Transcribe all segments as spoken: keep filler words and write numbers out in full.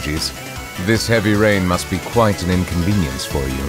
apologies. This heavy rain must be quite an inconvenience for you.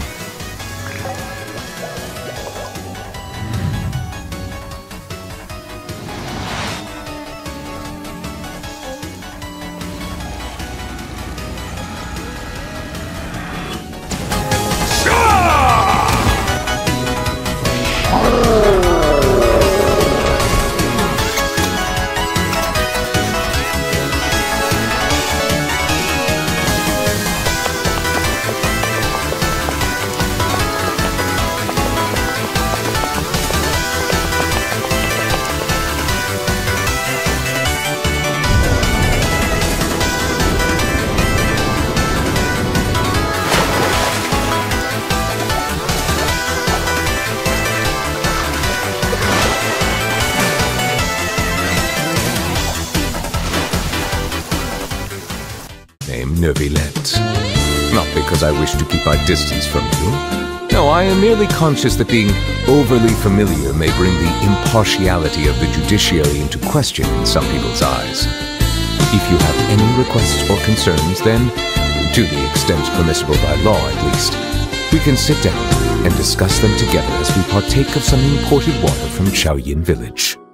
Neuvilette. Not because I wish to keep my distance from you. No, I am merely conscious that being overly familiar may bring the impartiality of the judiciary into question in some people's eyes. If you have any requests or concerns, then, to the extent permissible by law at least, we can sit down and discuss them together as we partake of some imported water from Shaoyin Village.